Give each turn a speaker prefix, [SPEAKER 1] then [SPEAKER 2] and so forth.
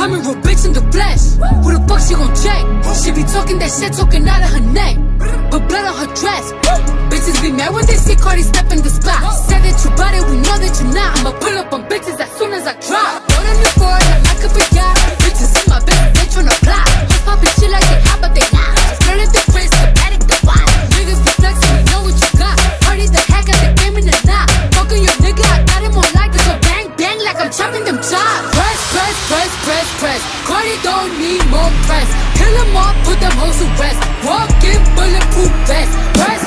[SPEAKER 1] coming real bitch in the flesh. Who the fuck she gon' check? She be talking that shit, talking out of her neck. Put blood on her dress. Bitches be mad when they see Cardi step in the spot. Said that you bought it, we know that you not. I'ma pull up on bitches as soon as I drop. Load on the board, I could be yacht. Bitches in my business, they tryna plot. Just poppin' shit like they hot, but they not. Flirt at the wrist, the attic, the watch. Niggas be flexin', we know what you got. Party the heck out the game in the knot. Fuckin' your nigga, I got him on like this. So bang, bang, like I'm chopping them chops. Press, press, press, press, press. Cardi don't need more press. Kill them all, put them hoes to rest. Walk in bulletproof vest. Press,